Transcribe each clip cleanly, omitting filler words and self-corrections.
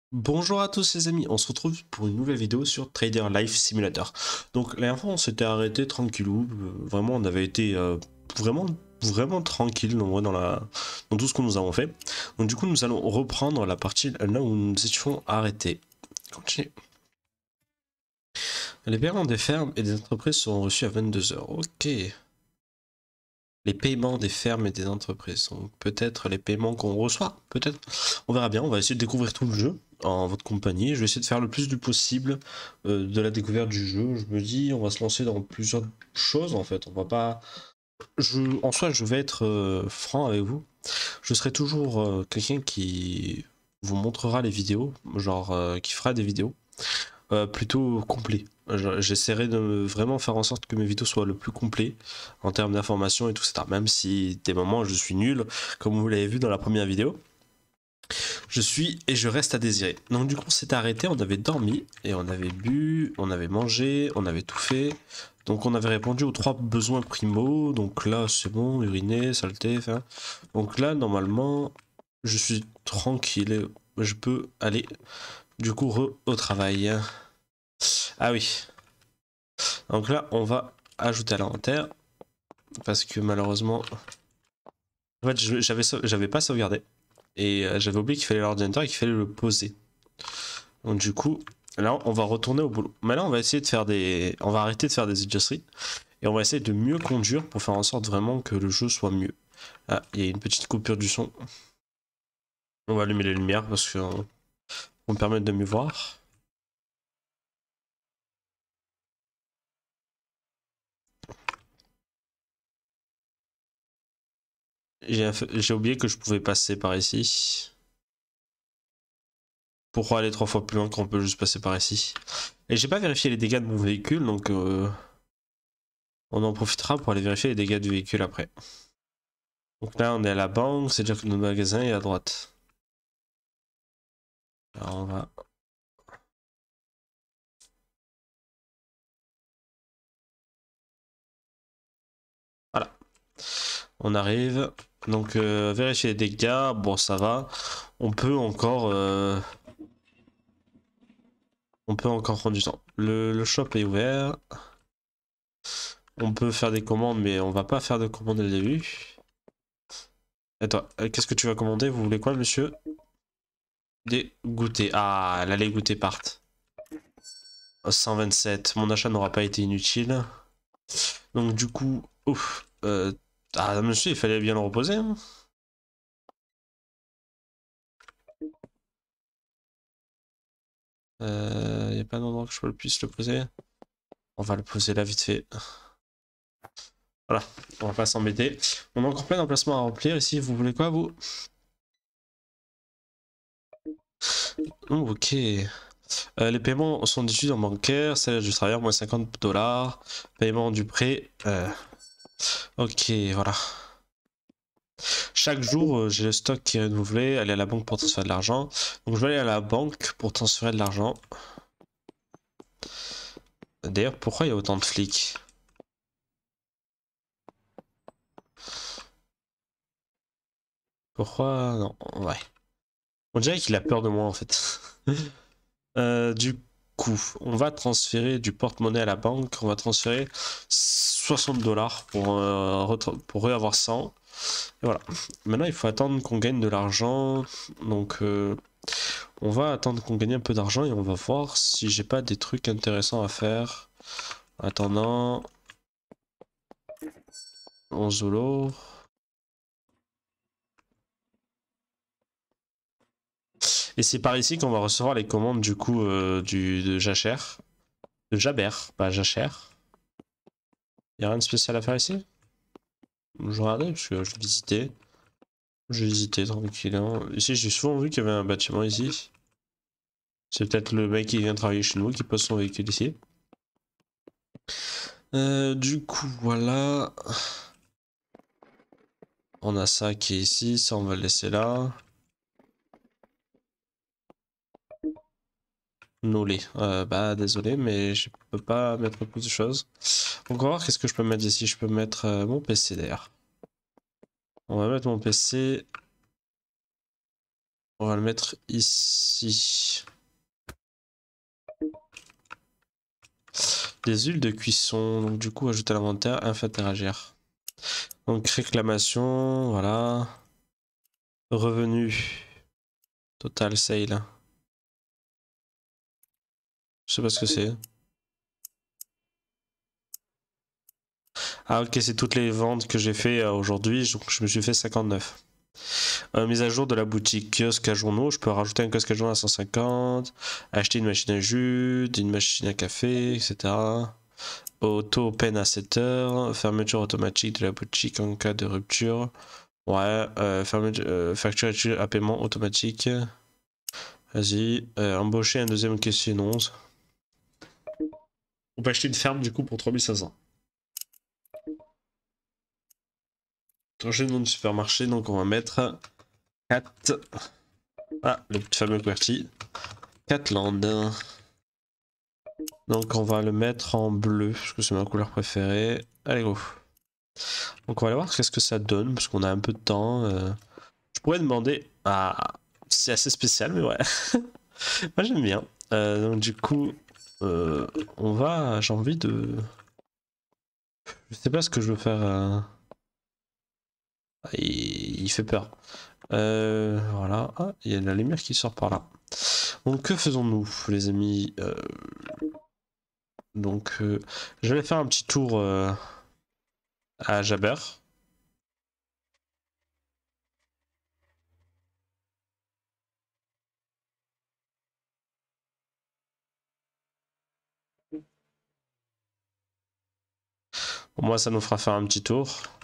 Bonjour à tous les amis, on se retrouve pour une nouvelle vidéo sur Trader Life Simulator. Donc la dernière fois on s'était arrêté tranquillou, vraiment on avait été vraiment tranquille en vrai dans tout ce que nous avons fait. Donc du coup nous allons reprendre la partie là où nous étions arrêtés. Continuez. Les paiements des fermes et des entreprises seront reçus à 22 heures. Ok. Les paiements des fermes et des entreprises. Donc peut-être les paiements qu'on reçoit, peut-être. On verra bien, on va essayer de découvrir tout le jeu en votre compagnie. Je vais essayer de faire le plus du possible de la découverte du jeu. Je me dis, on va se lancer dans plusieurs choses en fait. On va pas. En soi, je vais être franc avec vous. Je serai toujours quelqu'un qui vous montrera les vidéos, genre qui fera des vidéos plutôt complet. J'essaierai de vraiment faire en sorte que mes vidéos soient le plus complet en termes d'informations et tout ça. Même si des moments je suis nul, comme vous l'avez vu dans la première vidéo, je suis et je reste à désirer. Donc du coup on s'est arrêté, on avait dormi et on avait bu, on avait mangé, on avait tout fait. Donc on avait répondu aux 3 besoins primaux. Donc là c'est bon, uriner, saleté, enfin. Donc là normalement je suis tranquille, je peux aller du coup au travail. Ah oui. Donc là, on va ajouter à l'inventaire. Parce que malheureusement. En fait, j'avais pas sauvegardé. Et j'avais oublié qu'il fallait l'ordinateur et qu'il fallait le poser. Donc du coup, là, on va retourner au boulot. Maintenant, on va essayer de faire des. On va arrêter de faire des adjustries. Et on va essayer de mieux conduire pour faire en sorte vraiment que le jeu soit mieux. Ah, il y a une petite coupure du son. On va allumer les lumières parce qu'on me permet de mieux voir. J'ai oublié que je pouvais passer par ici. Pourquoi aller 3 fois plus loin quand on peut juste passer par ici? Et j'ai pas vérifié les dégâts de mon véhicule, donc on en profitera pour aller vérifier les dégâts du véhicule après. Donc là, on est à la banque, c'est-à-dire que notre magasin est à droite. Alors on va. Voilà, on arrive. Donc vérifier les dégâts, bon ça va. On peut encore, on peut encore prendre du temps. Le shop est ouvert. On peut faire des commandes, mais on va pas faire de commandes dès le début. Et toi, qu'est-ce que tu vas commander? Vous voulez quoi, monsieur? Des goûters. Ah, là les goûters partent. 127. Mon achat n'aura pas été inutile. Donc du coup, ouf. Ah monsieur, il fallait bien le reposer. Hein. Y a pas d'endroit que je puisse le poser. On va le poser là vite fait. Voilà, on va pas s'embêter. On a encore plein d'emplacements à remplir ici. Vous voulez quoi vous? Oh, ok. Les paiements sont issus en bancaire. Salaire du travailleur, moins 50 $. Paiement du prêt. Ok, voilà. Chaque jour, j'ai le stock qui est renouvelé. Aller à la banque pour transférer de l'argent. Donc je vais aller à la banque pour transférer de l'argent. D'ailleurs, pourquoi il y a autant de flics? Pourquoi? Non, ouais. On dirait qu'il a peur de moi en fait. Du coup, on va transférer du porte-monnaie à la banque. On va transférer 60 $ pour avoir 100. Et voilà. Maintenant, il faut attendre qu'on gagne de l'argent. Donc, on va attendre qu'on gagne un peu d'argent et on va voir si j'ai pas des trucs intéressants à faire. En attendant, 11 $. Et c'est par ici qu'on va recevoir les commandes du coup de Jacher. De Jaber, pas Jacher. Y'a rien de spécial à faire ici? Je regardais parce que je visitais. Je visitais tranquillement. Ici, j'ai souvent vu qu'il y avait un bâtiment ici. C'est peut-être le mec qui vient travailler chez nous qui pose son véhicule ici. Du coup, voilà. On a ça qui est ici. Ça, on va le laisser là. Nolé. Bah, désolé, mais je peux pas mettre beaucoup de choses. Donc, on va voir qu'est-ce que je peux mettre ici. Je peux mettre mon PC d'ailleurs. On va mettre mon PC. On va le mettre ici. Des huiles de cuisson, donc du coup ajouter à l'inventaire, interagir. Donc réclamation, voilà. Revenu. Total sale. Je sais pas ce que c'est. Ah ok, c'est toutes les ventes que j'ai fait aujourd'hui, donc je me suis fait 59. Mise à jour de la boutique, kiosque à journaux, je peux rajouter un kiosque à journaux à 150, acheter une machine à jus, une machine à café, etc. Auto open à 7 heures, fermeture automatique de la boutique en cas de rupture. Ouais, facture à paiement automatique. Vas-y, embaucher un deuxième caissier 11. On peut acheter une ferme du coup pour 3500. Changer le nom du supermarché, donc on va mettre 4. Ah, le fameux QWERTY. Catland. Donc on va le mettre en bleu, parce que c'est ma couleur préférée. Allez go. Donc on va aller voir qu'est-ce que ça donne, parce qu'on a un peu de temps. Je pourrais demander... Ah, c'est assez spécial, mais ouais. Moi j'aime bien. Donc du coup, on va... J'ai envie de... Je sais pas ce que je veux faire. Il fait peur. Voilà. Ah, il y a de la lumière qui sort par là. Donc que faisons-nous, les amis? Donc je vais faire un petit tour à Jabber. Au moins ça nous fera faire un petit tour.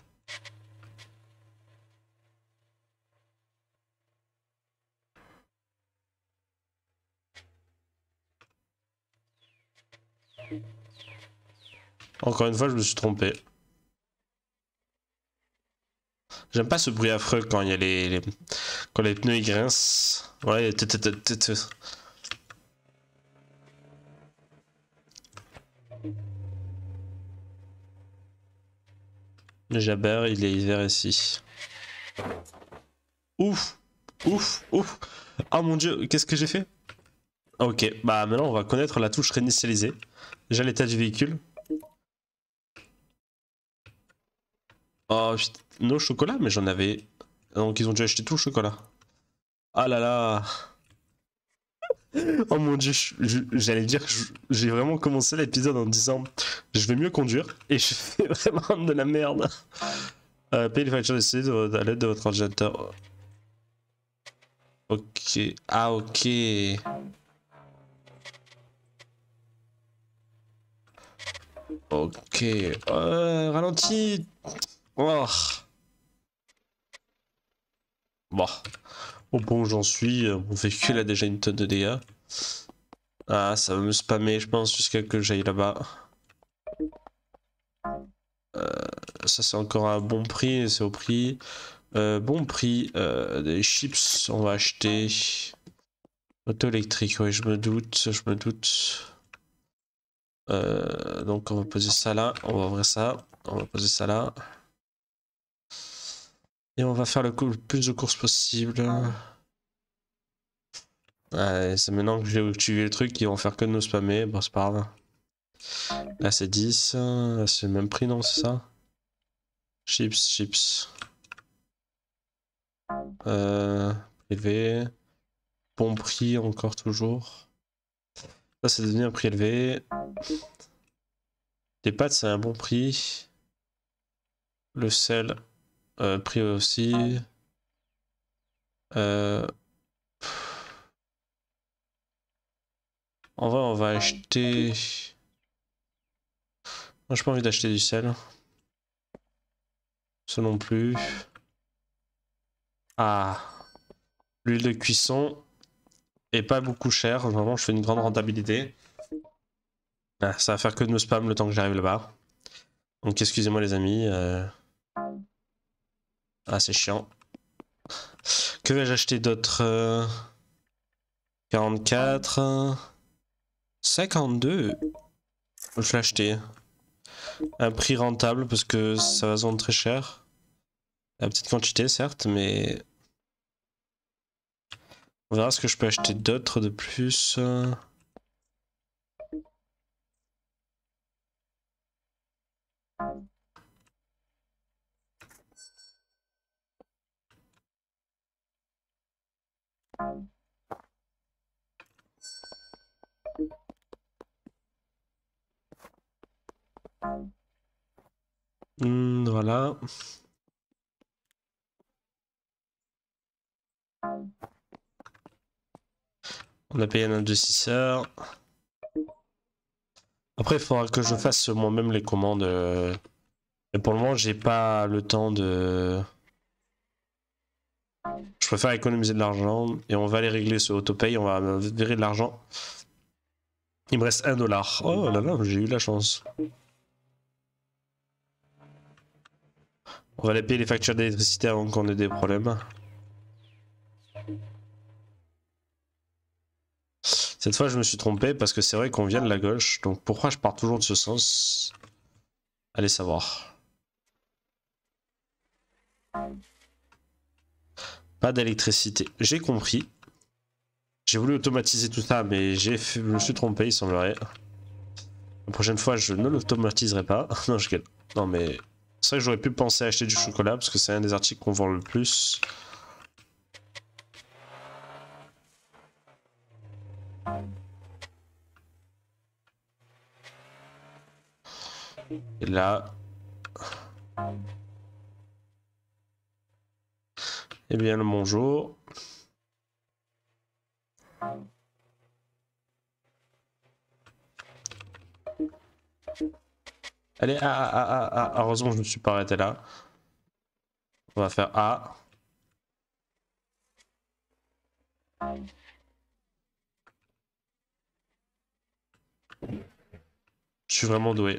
Encore une fois, je me suis trompé. J'aime pas ce bruit affreux quand il y a quand les pneus ils grincent. Ouais, le Jabber, il est vers ici. Ouf, ouf, ouf. Oh mon dieu, qu'est-ce que j'ai fait? Ok, bah maintenant on va connaître la touche réinitialisée. Déjà l'état du véhicule. Oh putain, nos chocolats, mais j'en avais. Donc ils ont dû acheter tout le chocolat. Ah là là. Oh mon dieu, j'allais dire que j'ai vraiment commencé l'épisode en disant je vais mieux conduire et je fais vraiment de la merde. Payez les factures d'essai à l'aide de votre ordinateur. Ok. Ah ok. Ok. Ralenti. Oh. Bon. Au point où j'en suis, mon véhicule a déjà une tonne de dégâts. Ah, ça va me spammer, je pense, jusqu'à que j'aille là-bas. Ça, c'est encore un bon prix, c'est au prix. Bon prix, des chips, on va acheter. Auto électrique, oui, je me doute, je me doute. Donc, on va poser ça là, on va ouvrir ça, on va poser ça là. Et on va faire le plus de courses possible. Ouais, c'est maintenant que j'ai activé le truc qu'ils vont faire que de nous spammer, bon, c'est pas grave. Là, c'est 10, là, c'est le même prix, non, c'est ça? Chips, chips. Élevé. Bon prix encore toujours. Ça c'est devenu un prix élevé. Les pâtes c'est un bon prix. Le sel, prix aussi. En vrai on va acheter... Moi j'ai pas envie d'acheter du sel. Ça non plus. Ah. L'huile de cuisson est pas beaucoup chère. Vraiment je fais une grande rentabilité. Ah, ça va faire que de me spam le temps que j'arrive là-bas. Donc excusez-moi les amis. Ah c'est chiant. Que vais-je acheter d'autre 44 52. Je vais l'acheter. Un prix rentable parce que ça va se vendre très cher. La petite quantité certes, mais On verra ce que je peux acheter d'autres de plus. Voilà. On a payé un adoucisseur. Après, il faudra que je fasse moi-même les commandes. Et pour le moment, j'ai pas le temps de... Je préfère économiser de l'argent et on va aller régler ce autopay. On va virer de l'argent. Il me reste $1. Oh là là, j'ai eu la chance. On va aller payer les factures d'électricité avant qu'on ait des problèmes. Cette fois, je me suis trompé parce que c'est vrai qu'on vient de la gauche. Donc pourquoi je pars toujours de ce sens? Allez savoir. Pas d'électricité. J'ai compris. J'ai voulu automatiser tout ça, mais je me suis trompé, il semblerait. La prochaine fois, je ne l'automatiserai pas. Non, je galère. Non, mais c'est vrai que j'aurais pu penser à acheter du chocolat parce que c'est un des articles qu'on vend le plus. Et là. Eh bien, le bonjour. Allez, heureusement, je me suis pas arrêté là. On va faire A. Je suis vraiment doué.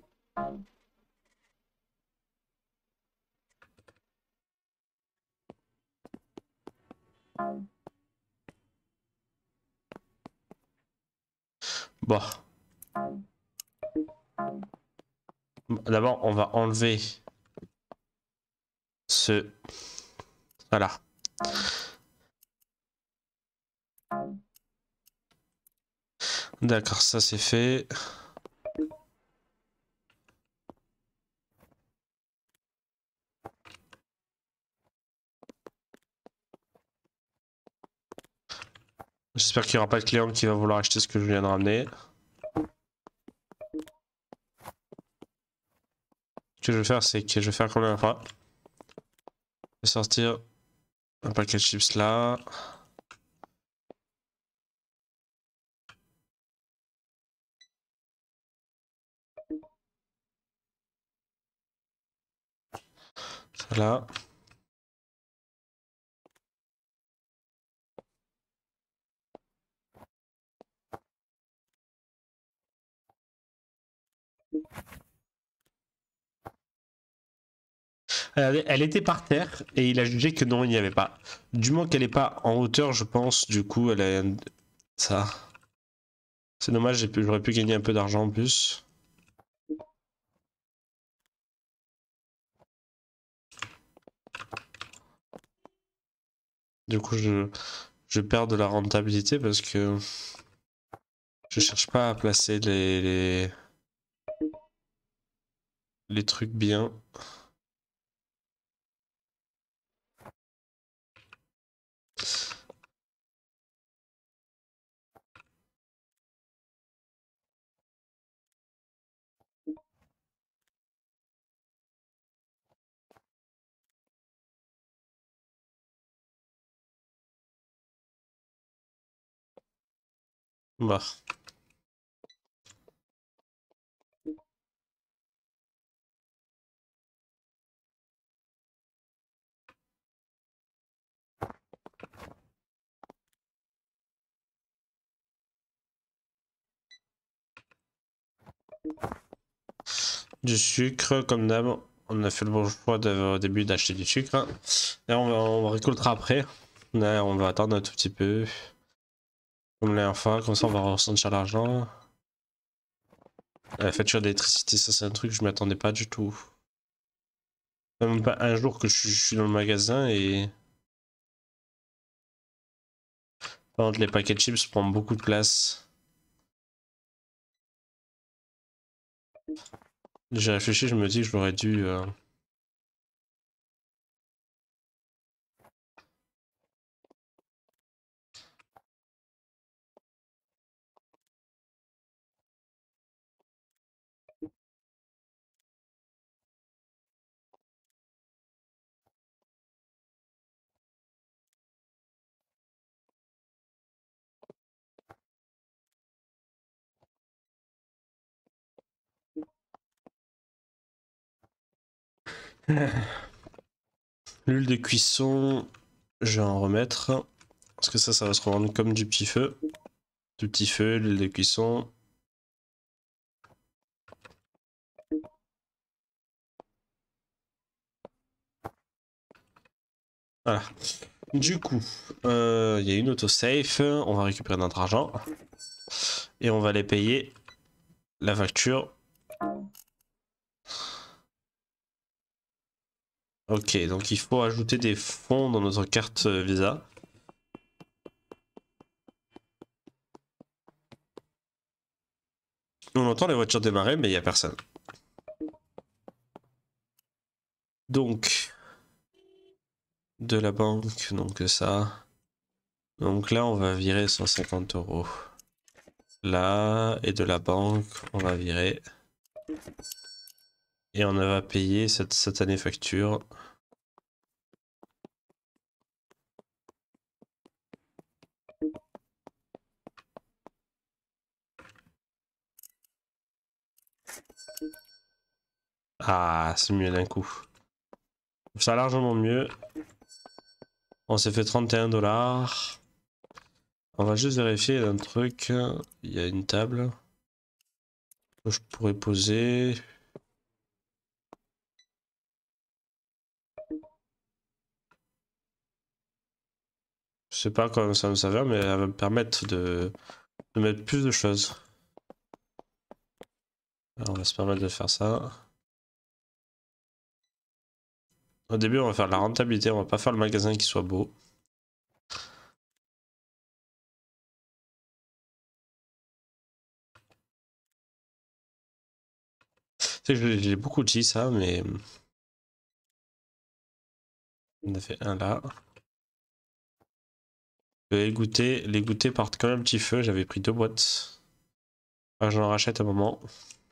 Bon. D'abord, on va enlever ce... Voilà. D'accord, ça c'est fait. J'espère qu'il n'y aura pas de client qui va vouloir acheter ce que je viens de ramener. Ce que je vais faire, c'est que je vais faire combien de fois? Je vais sortir un paquet de chips là. Ça là. Elle était par terre et il a jugé que non, il n'y avait pas. Du moment qu'elle n'est pas en hauteur, je pense, du coup, elle a... Ça. C'est dommage, j'aurais pu gagner un peu d'argent en plus. Du coup, je perds de la rentabilité parce que je cherche pas à placer les trucs bien. Bah. Du sucre, comme d'hab. On a fait le bon choix au début d'acheter du sucre. Et on récoltera après. Là, on va attendre un tout petit peu. Comme la dernière fois, comme ça on va ressentir l'argent. La facture d'électricité, ça c'est un truc, je m'y attendais pas du tout. Même pas un jour que je suis dans le magasin et... Par contre, les paquets de chips prennent beaucoup de place. J'ai réfléchi, je me dis que je l'aurais dû... L'huile de cuisson, je vais en remettre. Parce que ça va se revendre comme du petit feu. Du petit feu, l'huile de cuisson. Voilà. Du coup, il y a une autosave. On va récupérer notre argent. Et on va aller payer la facture. Ok, donc il faut ajouter des fonds dans notre carte Visa. On entend les voitures démarrer, mais il n'y a personne. Donc, de la banque, donc ça. Donc là, on va virer 150 euros. Là, et de la banque, on va virer. Et on va payer cette satanée facture. Ah, c'est mieux d'un coup. Ça largement mieux. On s'est fait 31 $. On va juste vérifier un truc. Il y a une table que je pourrais poser. Je sais pas comment ça me servir, mais elle va me permettre de mettre plus de choses. Alors on va se permettre de faire ça. Au début, on va faire de la rentabilité, on va pas faire le magasin qui soit beau. Tu sais que j'ai beaucoup dit ça, mais on a fait un là. Les goûters partent quand même un petit feu, j'avais pris 2 boîtes. Enfin, j'en rachète un moment.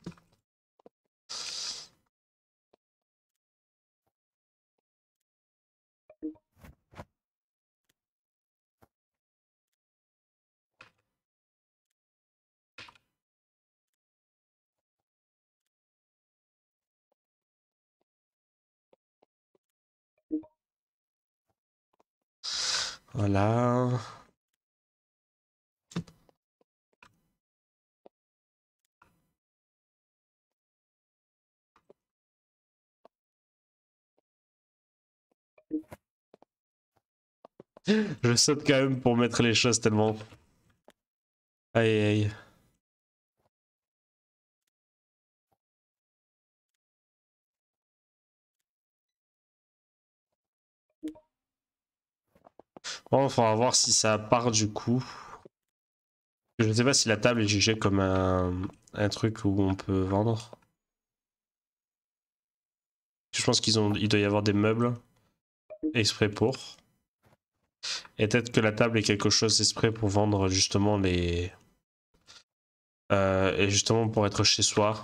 Voilà. Je saute quand même pour mettre les choses tellement. Aïe aïe. Bon, il faudra voir si ça part du coup. Je sais pas si la table est jugée comme un truc où on peut vendre. Je pense il doit y avoir des meubles exprès pour. Et peut-être que la table est quelque chose exprès pour vendre justement les. Et justement pour être chez soi.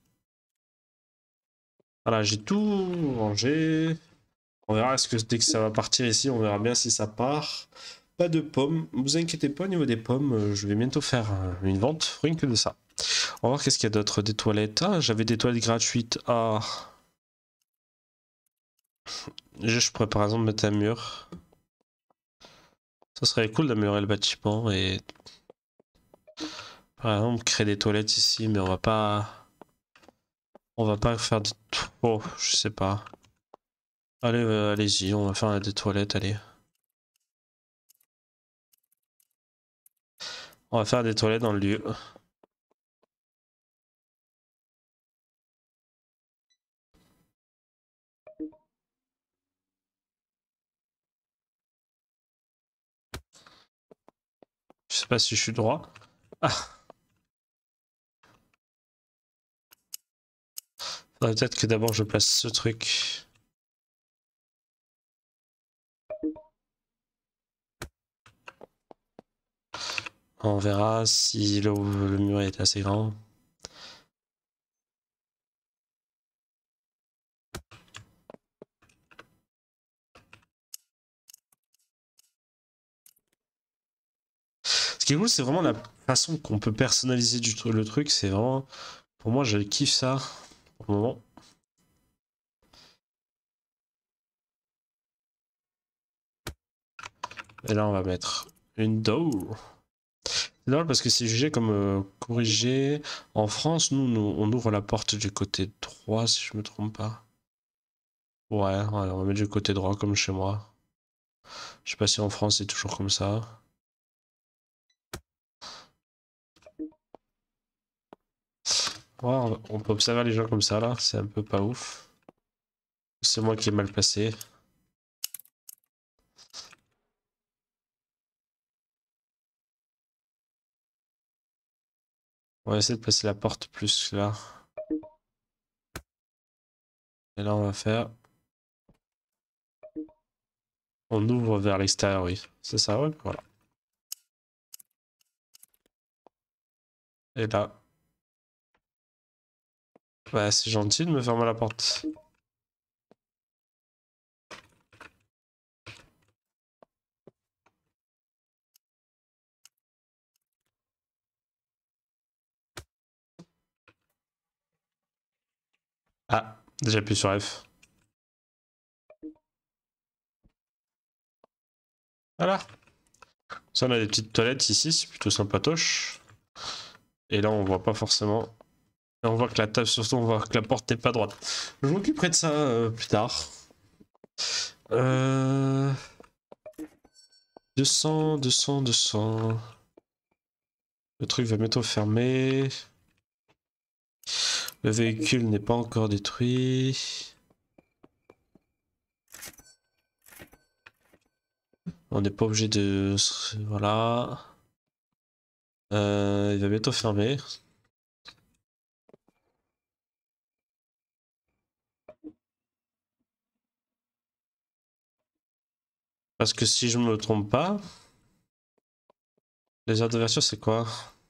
Voilà, j'ai tout rangé. On verra dès que ça va partir ici, on verra bien si ça part. Pas de pommes. Vous inquiétez pas au niveau des pommes, je vais bientôt faire une vente, rien que de ça. On va voir qu'est-ce qu'il y a d'autre. Des toilettes. Ah, j'avais des toilettes gratuites. Ah. Je pourrais par exemple mettre un mur. Ça serait cool d'améliorer le bâtiment et par exemple créer des toilettes ici, mais on va pas. On va pas faire de. Oh, je sais pas. Allez, allez-y, on va faire des toilettes, allez. On va faire des toilettes dans le lieu. Je sais pas si je suis droit. Ah. Faudrait peut-être que d'abord je place ce truc. On verra si le mur est assez grand. Ce qui est cool, c'est vraiment la façon qu'on peut personnaliser le truc. C'est vraiment... Pour moi, je kiffe ça pour le moment. Et là, on va mettre une door. C'est drôle parce que c'est jugé comme corrigé. En France, nous, on ouvre la porte du côté droit, si je me trompe pas. Ouais, on va mettre du côté droit comme chez moi. Je sais pas si en France c'est toujours comme ça. Ouais, on peut observer les gens comme ça là, c'est un peu pas ouf. C'est moi qui ai mal placé. On va essayer de placer la porte plus là. Et là on va faire... On ouvre vers l'extérieur, oui. C'est ça, ouais, voilà. Et là... Ouais, c'est gentil de me fermer la porte. Ah, j'appuie sur F. Voilà. Ça, on a des petites toilettes ici, c'est plutôt sympatoche. Et là, on voit pas forcément. Et on voit que la table, surtout, on voit que la porte n'est pas droite. Je m'occuperai de ça plus tard. 200, 200, 200. Le truc va bientôt fermer. Le véhicule n'est pas encore détruit. On n'est pas obligé de... Voilà. Il va bientôt fermer. Parce que si je me trompe pas... Les heures d'ouverture, c'est quoi?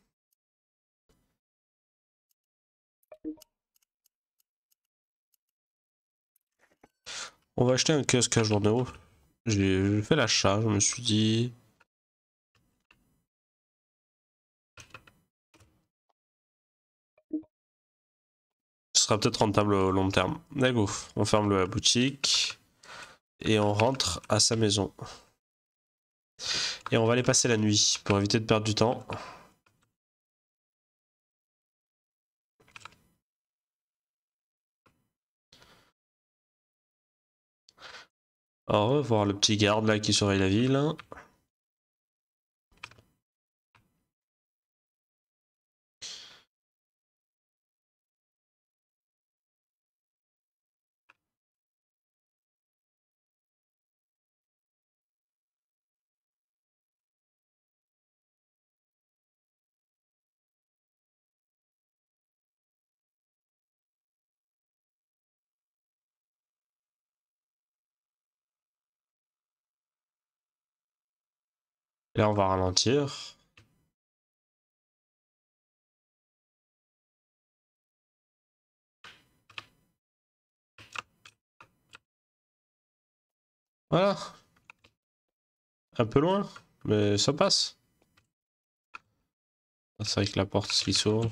On va acheter un kiosque à journaux. J'ai fait l'achat, je me suis dit... Ce sera peut-être rentable au long terme. D'accord, on ferme la boutique. Et on rentre à sa maison. Et on va aller passer la nuit pour éviter de perdre du temps. Au revoir le petit garde là qui surveille la ville. Et là on va ralentir. Voilà. Un peu loin, mais ça passe. C'est vrai que la porte qui s'ouvre.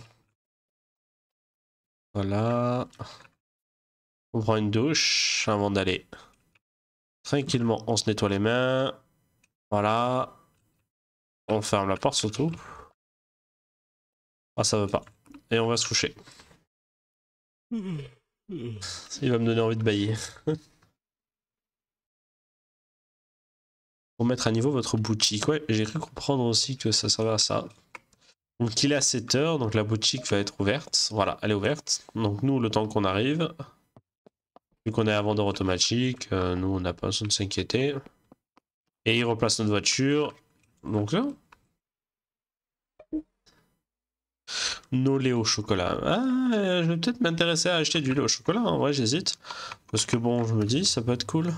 Voilà. On prend une douche avant d'aller. Tranquillement, on se nettoie les mains. Voilà. On ferme la porte surtout. Ah, ça veut pas. Et on va se coucher. Il va me donner envie de bailler. Pour mettre à niveau votre boutique. Ouais, j'ai cru comprendre aussi que ça servait à ça. Donc il est à 7 h, donc la boutique va être ouverte. Voilà, elle est ouverte. Donc nous, le temps qu'on arrive, vu qu'on est à vendeur automatique, nous on n'a pas besoin de s'inquiéter. Et il replace notre voiture. Donc là, Nos lait au chocolat. Ah, je vais peut-être m'intéresser à acheter du lait au chocolat. En vrai, j'hésite. Parce que bon, je me dis, ça peut être cool.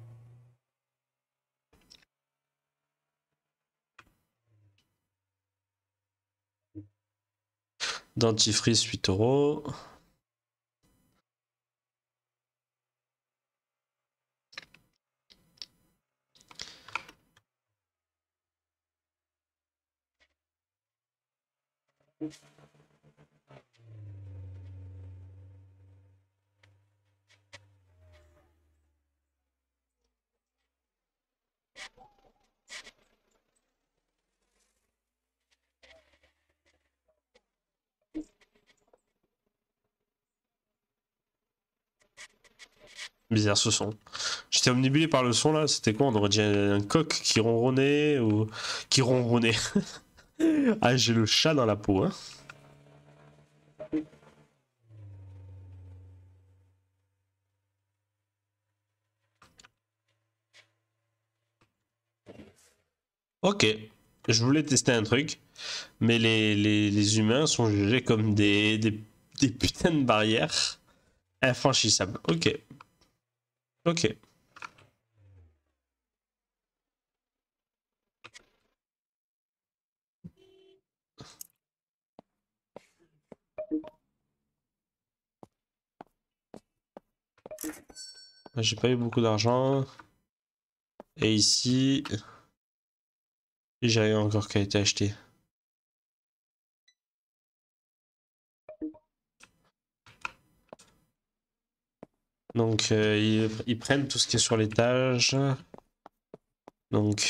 Dentifrice 8 €. Bizarre ce son. J'étais omnibulé par le son là, c'était quoi? On aurait dit un coq qui ronronnait ou qui ronronnait. Ah, j'ai le chat dans la peau, hein. Ok, je voulais tester un truc, mais les humains sont jugés comme des putains de barrières infranchissables. Ok, ok. J'ai pas eu beaucoup d'argent. Et ici, j'ai rien encore qui a été acheté. Donc, ils prennent tout ce qui est sur l'étage. Donc,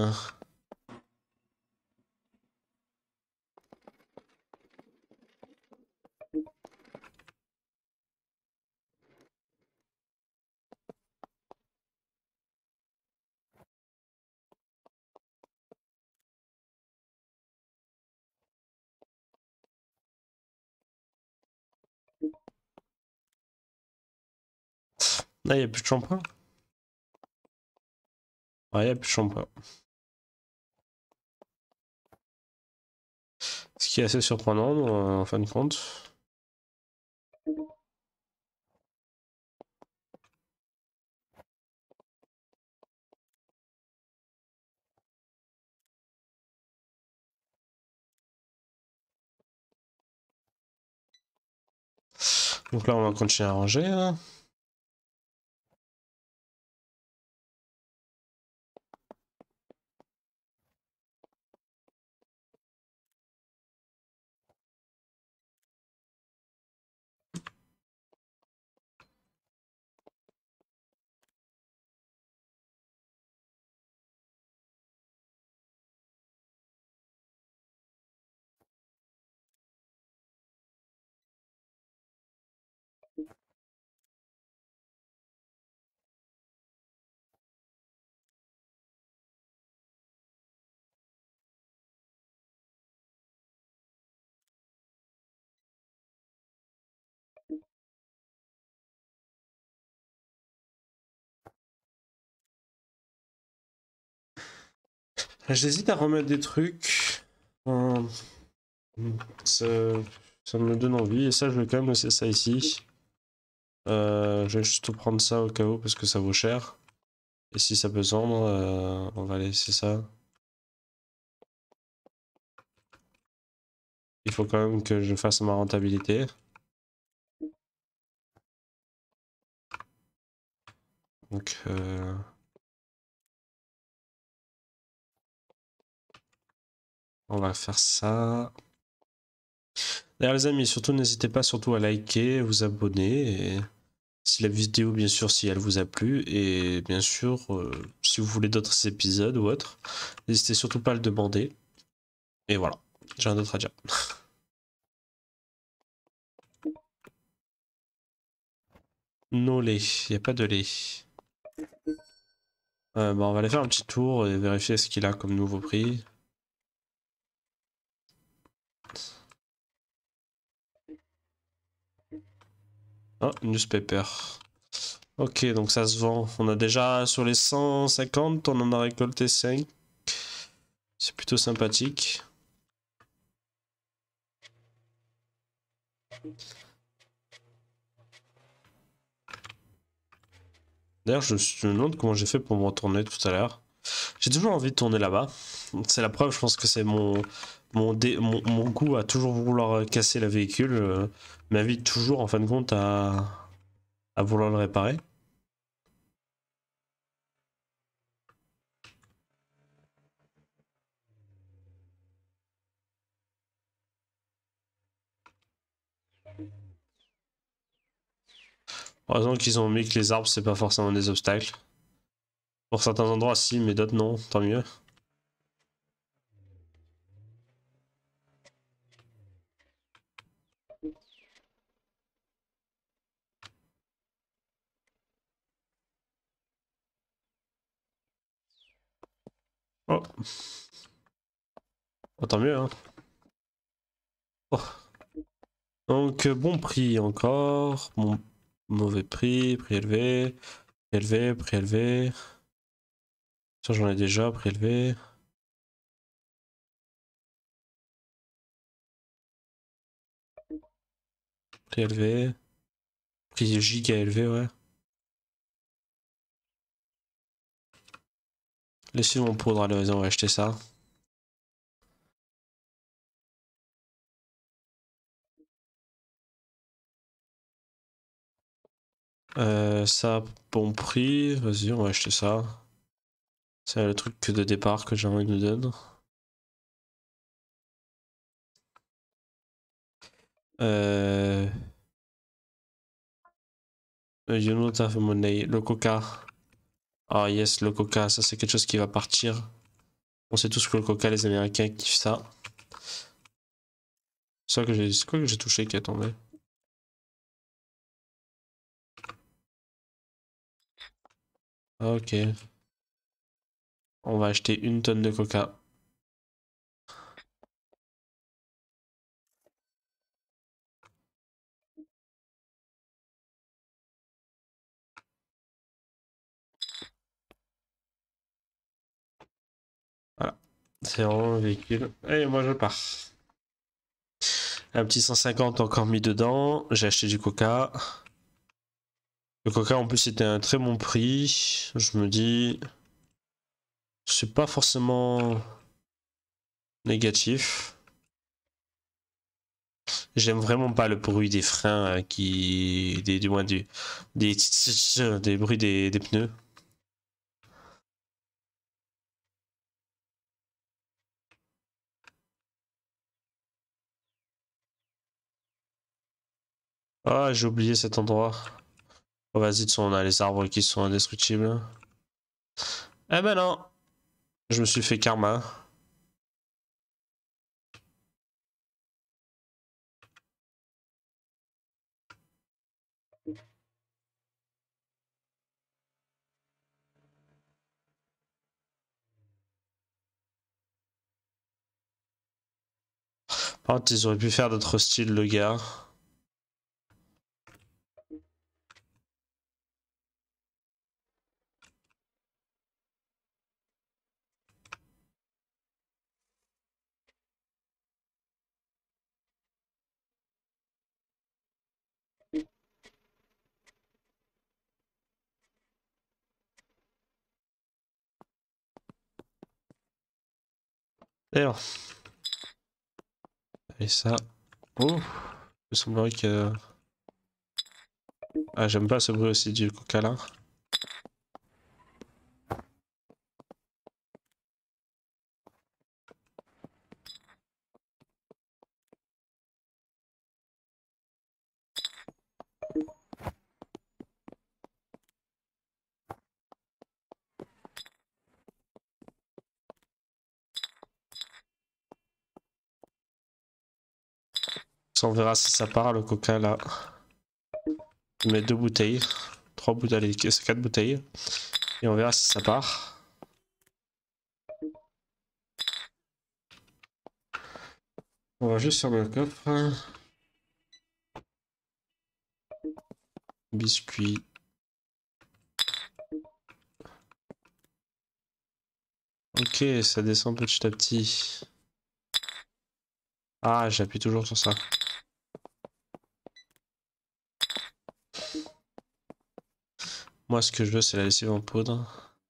là, il n'y a plus de shampoing. Ouais, il n'y a plus de shampoing. Ce qui est assez surprenant, en fin de compte. Donc là, on va continuer à ranger, hein. J'hésite à remettre des trucs. Euh, ça, ça me donne envie. Et ça, je vais quand même laisser ça ici. Je vais juste prendre ça au cas où parce que ça vaut cher. Et si ça peut vendre, on va laisser ça. Il faut quand même que je fasse ma rentabilité. Donc, on va faire ça. D'ailleurs, les amis, surtout n'hésitez pas surtout à liker, vous abonner. Et si la vidéo, bien sûr, si elle vous a plu. Et bien sûr, si vous voulez d'autres épisodes ou autres, n'hésitez surtout pas à le demander. Et voilà, j'ai rien d'autre à dire. No lait, il n'y a pas de lait. Bah, on va aller faire un petit tour et vérifier ce qu'il a comme nouveau prix. Oh, newspaper. Ok, donc ça se vend. On a déjà sur les 150, on en a récolté 5. C'est plutôt sympathique. D'ailleurs, je me demande comment j'ai fait pour me retourner tout à l'heure. J'ai toujours envie de tourner là-bas. C'est la preuve, je pense que c'est mon goût à toujours vouloir casser le véhicule m'invite toujours en fin de compte à vouloir le réparer. Heureusement qu'ils ont mis que les arbres c'est pas forcément des obstacles. Pour certains endroits si, mais d'autres non, tant mieux. Oh, oh tant mieux hein. Oh. Donc bon prix encore, bon mauvais prix élevé, prix élevé, prix élevé. Ça j'en ai déjà, prix élevé. Prix élevé. Prix giga élevé, ouais. Laissez mon poudre à la maison, on va acheter ça. Ça, bon prix, vas-y, on va acheter ça. C'est le truc de départ que j'ai envie de nous donner. Euh... You know have money. Le coca. Ah yes, le coca, ça c'est quelque chose qui va partir. On sait tous que le coca, les Américains kiffent ça. C'est quoi que j'ai touché qui est tombé? Ok. On va acheter une tonne de coca. Voilà. C'est vraiment un véhicule. Et moi je pars. Un petit 150 encore mis dedans. J'ai acheté du coca. Le coca en plus c'était un très bon prix. Je me dis... C'est pas forcément négatif. J'aime vraiment pas le bruit des freins du moins des bruits des pneus. Ah, j'ai oublié cet endroit. Oh, vas-y, de toute façon, on a les arbres qui sont indestructibles. Eh ben non, je me suis fait karma. Par contre, ils auraient pu faire d'autres styles, le gars. D'ailleurs, et ça. Oh, il semblerait que. Ah, j'aime pas ce bruit aussi du coca là. Ça, on verra si ça part le coca là. Je mets 2 bouteilles, 3 bouteilles, 4 bouteilles. Et on verra si ça part. On va juste fermer le coffre. Biscuit. Ok, ça descend petit à petit. Ah, j'appuie toujours sur ça. Moi, ce que je veux, c'est la lessive en poudre.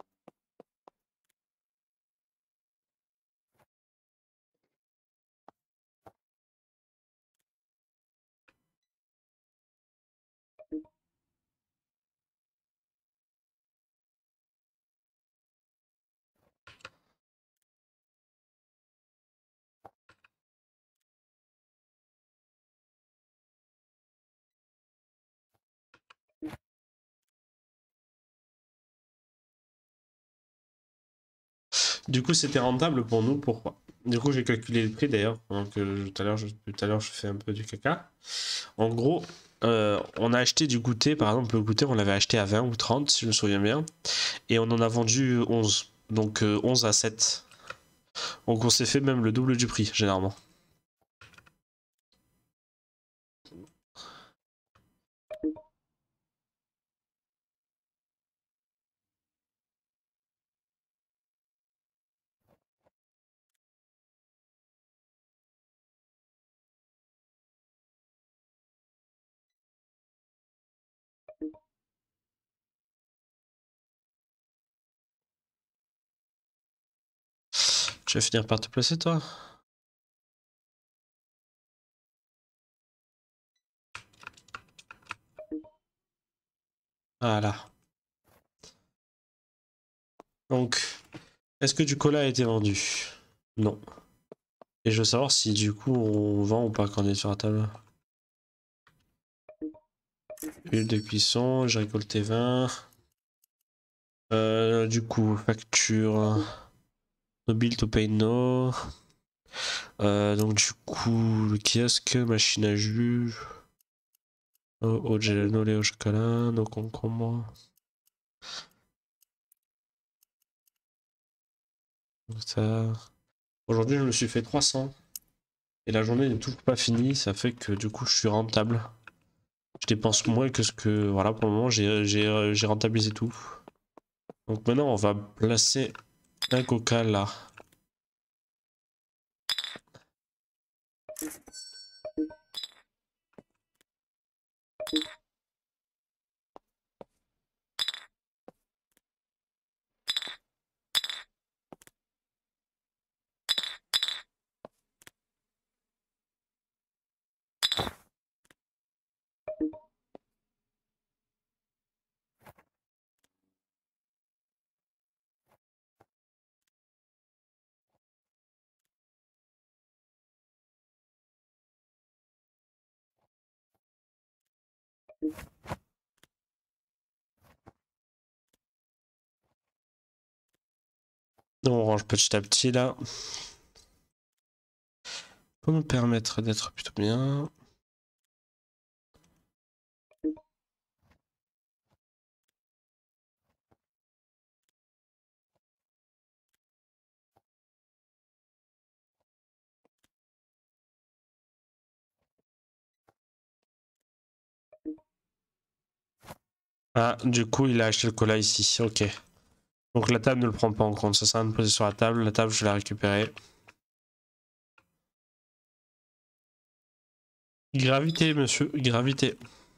Du coup, c'était rentable pour nous. Pourquoi? Du coup, j'ai calculé le prix d'ailleurs. Donc, tout à l'heure, je fais un peu du caca. En gros, on a acheté du goûter. Par exemple, le goûter, on l'avait acheté à 20 ou 30, si je me souviens bien. Et on en a vendu 11. Donc, 11 à 7. Donc, on s'est fait même le double du prix, généralement. Tu vas finir par te placer, toi? Voilà. Donc, est-ce que du cola a été vendu? Non. Et je veux savoir si du coup on vend ou pas quand on est sur la table. Huile de cuisson, j'ai récolté 20. Du coup, facture. No bill to pay no. Donc du coup, le kiosque, machine à jus. Au no lait au chocolat, no concombre. Ça. Aujourd'hui, je me suis fait 300. Et la journée n'est toujours pas finie, ça fait que du coup, je suis rentable. Je dépense moins que ce que... Voilà, pour le moment, j'ai rentabilisé tout. Donc maintenant, on va placer un coca là. On range petit à petit là. Pour nous permettre d'être plutôt bien. Ah, du coup, il a acheté le cola ici. Ok. Donc la table ne le prend pas en compte. Ça sert à rien de poser sur la table. La table, je vais la récupérer. Gravité, monsieur. Gravité.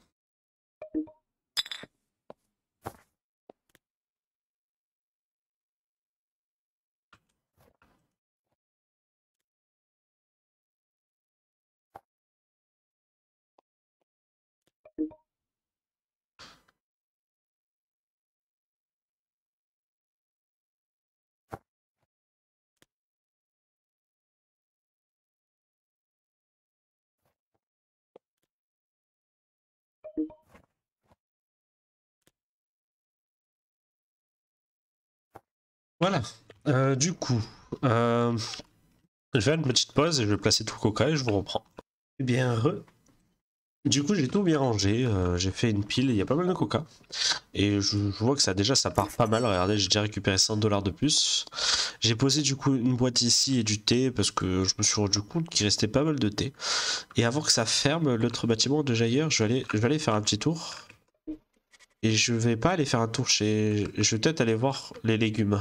Voilà. Du coup, je vais faire une petite pause et je vais placer tout le coca et je vous reprends. Eh bien, du coup, j'ai tout bien rangé. J'ai fait une pile. Il y a pas mal de coca. Et je vois que ça déjà ça part pas mal. Regardez, j'ai déjà récupéré 100 $ de plus. J'ai posé du coup une boîte ici et du thé parce que je me suis rendu compte qu'il restait pas mal de thé. Et avant que ça ferme, l'autre bâtiment de Jaeger, je vais aller faire un petit tour. Et je vais pas aller faire un tour chez... Je vais peut-être aller voir les légumes.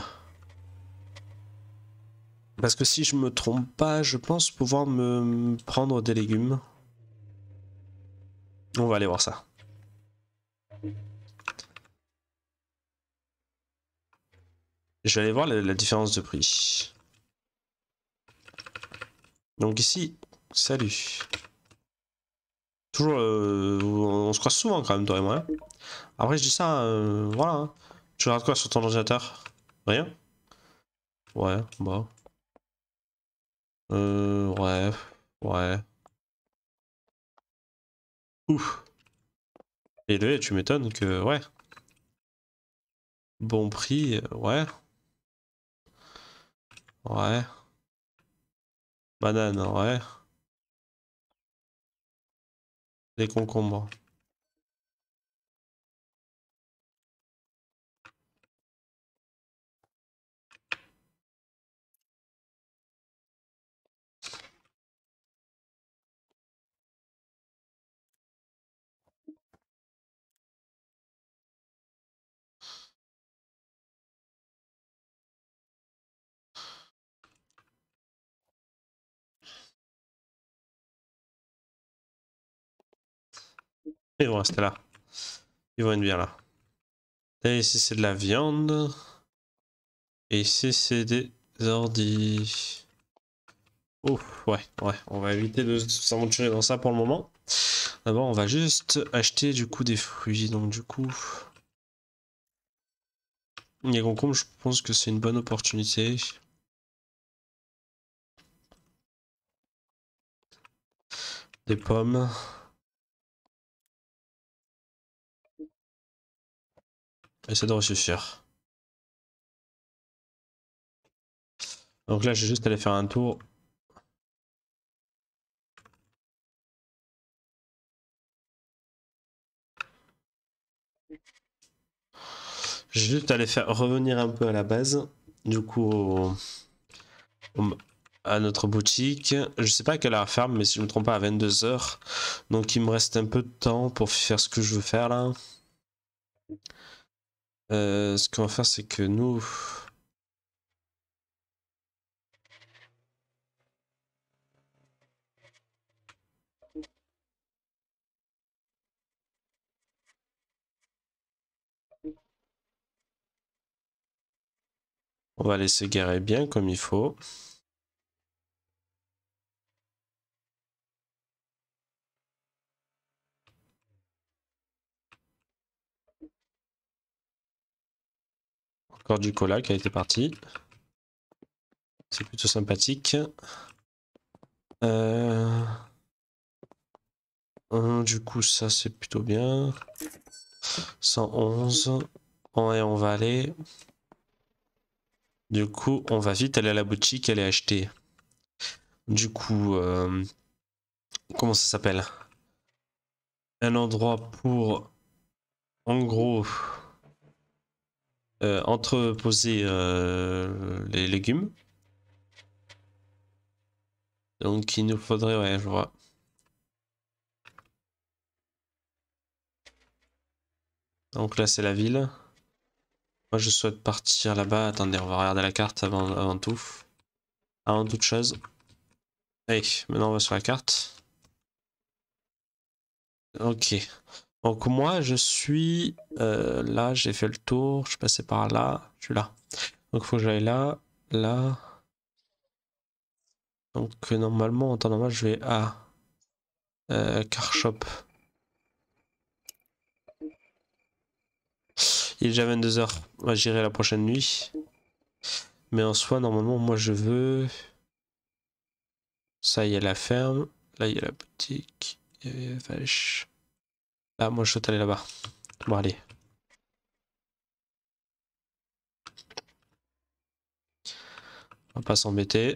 Parce que si je me trompe pas, je pense pouvoir me prendre des légumes. On va aller voir ça. Je vais aller voir la différence de prix. Donc ici, salut. Toujours, on se croise souvent quand même, toi et moi. Hein. Après, je dis ça, voilà. Hein. Tu regardes quoi sur ton ordinateur? Rien? Ouais, bah. Ouais, ouais. Ouf. Et le, tu m'étonnes que, ouais. Bon prix, ouais. Ouais. Banane, ouais. Des concombres. Ils vont rester là. Ils vont être bien là. Et ici, c'est de la viande. Et ici, c'est des ordis. Ouf, ouais, ouais. On va éviter de s'aventurer dans ça pour le moment. D'abord, on va juste acheter du coup des fruits. Donc, du coup, les concombres, je pense que c'est une bonne opportunité. Des pommes. Et ça devrait suffire. Donc là, j'ai juste allé faire un tour. J'ai juste allé faire revenir un peu à la base. Du coup, à notre boutique. Je sais pas à quelle heure elle ferme, mais si je me trompe pas, à 22h. Donc il me reste un peu de temps pour faire ce que je veux faire là. Ce qu'on va faire, c'est que nous... On va laisser garer bien comme il faut. Encore du cola qui a été parti. C'est plutôt sympathique. Du coup, ça c'est plutôt bien. 111. Et on va aller... Du coup, on va vite aller à la boutique et aller acheter. Du coup, comment ça s'appelle? Un endroit pour, en gros, entreposer les légumes. Donc il nous faudrait, ouais, je vois. Donc là c'est la ville. Moi je souhaite partir là-bas. Attendez, on va regarder la carte avant tout. Avant toute chose. Allez, maintenant on va sur la carte. Ok. Donc moi je suis là, j'ai fait le tour, je suis passé par là, je suis là. Donc il faut que j'aille là, là. Donc normalement en temps normal je vais à Car Shop. Il est déjà 22h, j'irai la prochaine nuit. Mais en soi normalement moi je veux... Ça il y a la ferme, là il y a la boutique, il y a vache. Là moi je souhaite aller là-bas. Bon allez. On va pas s'embêter.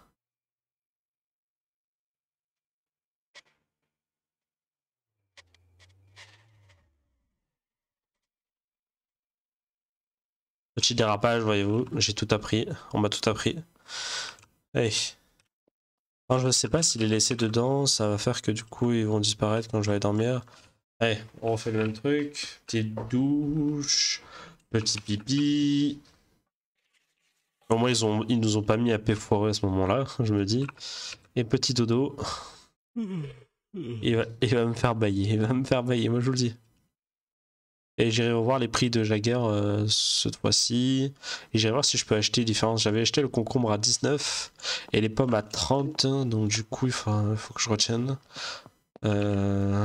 Petit dérapage, voyez-vous, j'ai tout appris. On m'a tout appris. Allez. Alors je sais pas si les laisser dedans, ça va faire que du coup ils vont disparaître quand je vais aller dormir. Allez, on refait le même truc. Petite douche, petit pipi. Au moins ils nous ont pas mis à paix foireux à ce moment-là, je me dis. Et petit dodo. Il va me faire bailler, il va me faire bailler, moi je vous le dis. Et j'irai revoir les prix de Jagger cette fois-ci. Et j'irai voir si je peux acheter différents. J'avais acheté le concombre à 19 et les pommes à 30. Donc du coup, faut que je retienne. Allez,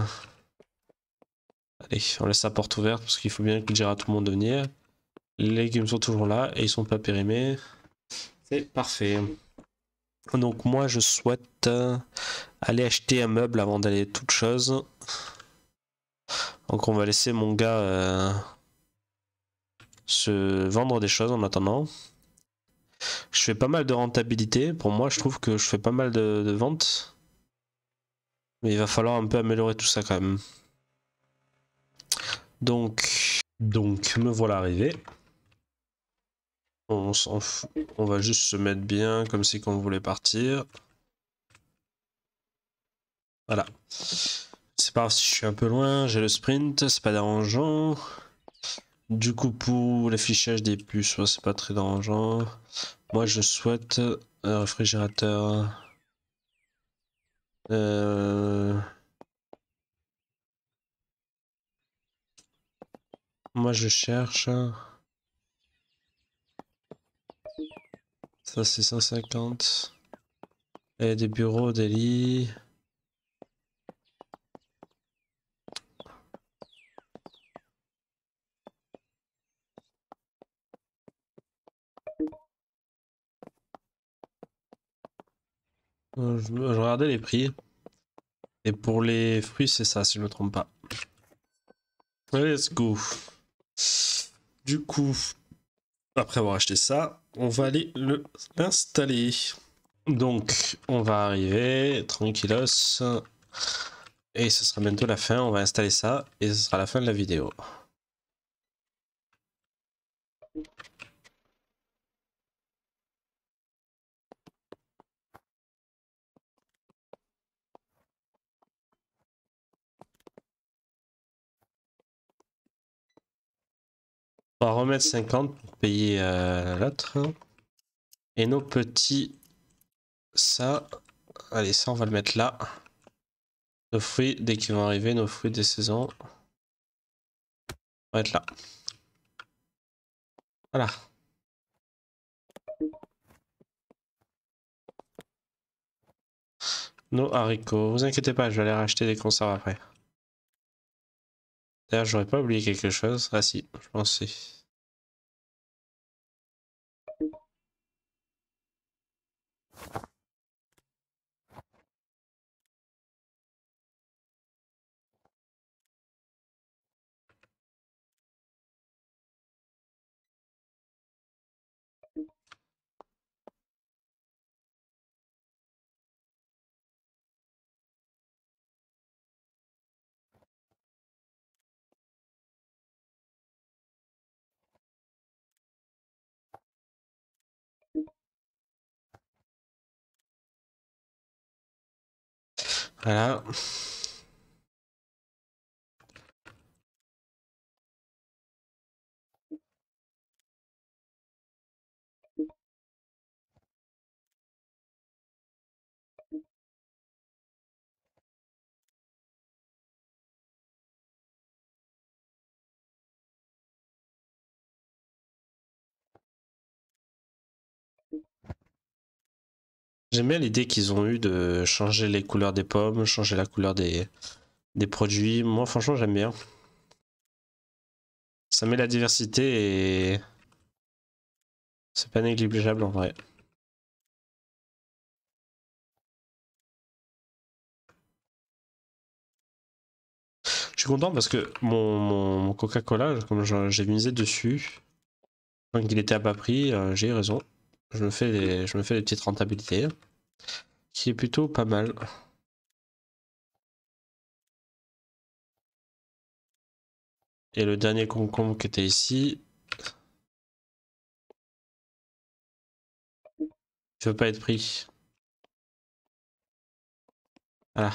on laisse la porte ouverte parce qu'il faut bien dire à tout le monde de venir. Les légumes sont toujours là et ils sont pas périmés. C'est parfait. Donc moi, je souhaite aller acheter un meuble avant d'aller toute chose. Donc on va laisser mon gars se vendre des choses en attendant. Je fais pas mal de rentabilité. Pour moi, je trouve que je fais pas mal de ventes. Mais il va falloir un peu améliorer tout ça quand même. Donc me voilà arrivé. On s'en fout. On va juste se mettre bien comme si qu'on voulait partir. Voilà. C'est pas grave si je suis un peu loin. J'ai le sprint, c'est pas dérangeant. Du coup, pour l'affichage des puces, c'est pas très dérangeant. Moi, je souhaite un réfrigérateur. Moi, je cherche. Ça, c'est 150. Et des bureaux, des lits. Je regardais les prix. Et pour les fruits, c'est ça, si je me trompe pas. Let's go. Du coup, après avoir acheté ça, on va aller l'installer. Donc, on va arriver tranquillos. Et ce sera bientôt la fin. On va installer ça et ce sera la fin de la vidéo. On va remettre 50 pour payer l'autre. Et nos petits... Ça... Allez, ça on va le mettre là. Nos fruits, dès qu'ils vont arriver, nos fruits des saisons. On va être là. Voilà. Nos haricots. Vous inquiétez pas, je vais aller racheter des conserves après. D'ailleurs, j'aurais pas oublié quelque chose. Ah si, je pensais. Voilà. J'aime bien l'idée qu'ils ont eu de changer les couleurs des pommes, changer la couleur des produits. Moi, franchement, j'aime bien. Ça met la diversité et c'est pas négligeable en vrai. Je suis content parce que mon Coca-Cola, comme j'ai misé dessus, tant qu'il était à bas prix, j'ai eu raison. Je me fais des petites rentabilités, qui est plutôt pas mal. Et le dernier concombre qui était ici, il veut pas être pris. Voilà.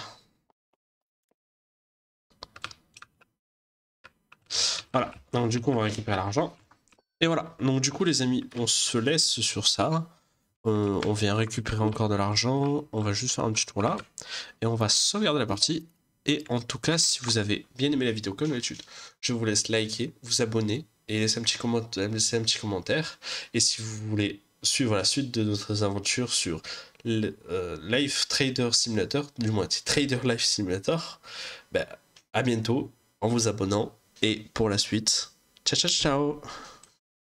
Voilà. Donc du coup, on va récupérer l'argent. Et voilà. Donc du coup, les amis, on se laisse sur ça. On vient récupérer encore de l'argent. On va juste faire un petit tour là. Et on va sauvegarder la partie. Et en tout cas, si vous avez bien aimé la vidéo comme d'habitude, je vous laisse liker, vous abonner et laisser laisser un petit commentaire. Et si vous voulez suivre la suite de notre aventure sur Life Trader Simulator, du moins c'est Trader Life Simulator, ben, à bientôt en vous abonnant. Et pour la suite, ciao ciao ciao.